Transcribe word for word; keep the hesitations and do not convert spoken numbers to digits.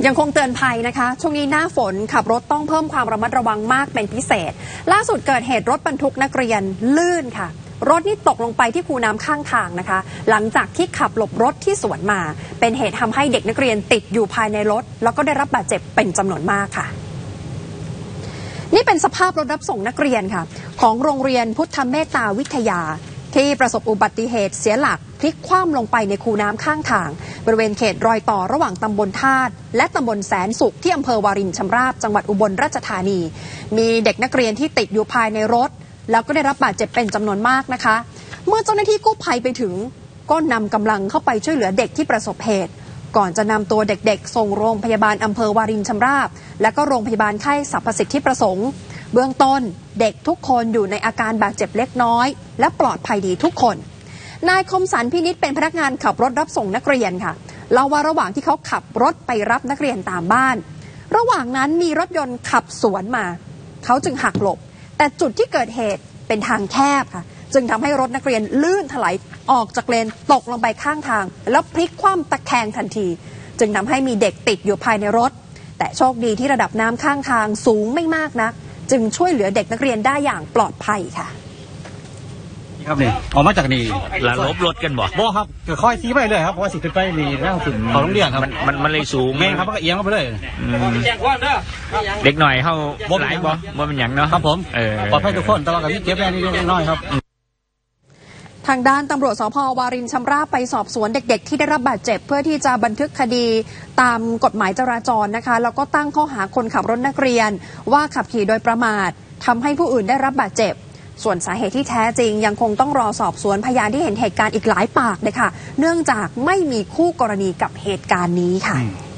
ยังคงเตือนภัยนะคะช่วงนี้หน้าฝนขับรถต้องเพิ่มความระมัดระวังมากเป็นพิเศษล่าสุดเกิดเหตุรถบรรทุกนักเรียนลื่นค่ะรถนี่ตกลงไปที่คูน้ำข้างทางนะคะหลังจากที่ขับหลบรถที่สวนมาเป็นเหตุทำให้เด็กนักเรียนติดอยู่ภายในรถแล้วก็ได้รับบาดเจ็บเป็นจำนวนมากค่ะนี่เป็นสภาพรถรับส่งนักเรียนค่ะของโรงเรียนพุทธเมตตาวิทยาที่ประสบอุบัติเหตุเสียหลักพลิกคว่ำลงไปในคูน้ำข้างทางบริเวณเขตรอยต่อระหว่างตำบลธาตุและตำบลแสนสุขที่อำเภอวารินชำราบจังหวัดอุบลราชธานีมีเด็กนักเรียนที่ติดอยู่ภายในรถแล้วก็ได้รับบาดเจ็บเป็นจำนวนมากนะคะเมื่อเจ้าหน้าที่กู้ภัยไปถึงก็นำกำลังเข้าไปช่วยเหลือเด็กที่ประสบเหตุก่อนจะนำตัวเด็กๆส่งโรงพยาบาลอำเภอวารินชำราบและก็โรงพยาบาลค่ายสรรพสิทธิประสงค์เบื้องต้นเด็กทุกคนอยู่ในอาการบาดเจ็บเล็กน้อยและปลอดภัยดีทุกคนนายคมสันพินิจเป็นพนักงานขับรถรับส่งนักเรียนค่ะเล่าว่าระหว่างที่เขาขับรถไปรับนักเรียนตามบ้านระหว่างนั้นมีรถยนต์ขับสวนมาเขาจึงหักหลบแต่จุดที่เกิดเหตุเป็นทางแคบค่ะจึงทำให้รถนักเรียนลื่นถลายออกจากเลนตกลงไปข้างทางแล้วพลิกคว่ำตะแคงทันทีจึงทำให้มีเด็กติดอยู่ภายในรถแต่โชคดีที่ระดับน้ำข้างทางสูงไม่มากนักจึงช่วยเหลือเด็กนักเรียนได้อย่างปลอดภัยค่ะครับนี่ออกมาจากนี่แล้วลบรถกันบ่บ่ครับก็ค่อยซีไปเลยครับเพราะว่าสิขึ้นไปนี่แล้วถึงเขาโรงเรียนครับมันมันเลยสูงแม่ครับมันก็เอียงเข้าไปเลยเด็กหน่อยเข้าหลายบ่บ่เป็นอย่างเนาะครับผมปลอดภัยทุกคนแต่ว่ากับพี่เจ็บแน่นิดน้อยครับทางด้านตำรวจสภ.วารินชำราบไปสอบสวนเด็กๆที่ได้รับบาดเจ็บเพื่อที่จะบันทึกคดีตามกฎหมายจราจรนะคะแล้วก็ตั้งข้อหาคนขับรถนักเรียนว่าขับขี่โดยประมาททำให้ผู้อื่นได้รับบาดเจ็บส่วนสาเหตุที่แท้จริงยังคงต้องรอสอบสวนพยานที่เห็นเหตุการณ์อีกหลายปากเลยค่ะเนื่องจากไม่มีคู่กรณีกับเหตุการณ์นี้ค่ะ